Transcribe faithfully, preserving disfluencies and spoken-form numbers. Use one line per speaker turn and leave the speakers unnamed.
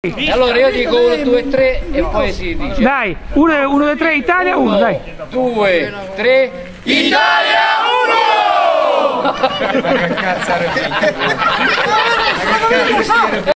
Allora io dico uno, due, tre e poi si dice.
Dai, uno, uno, due, tre, Italia, uno, dai.
due, tre, Italia uno!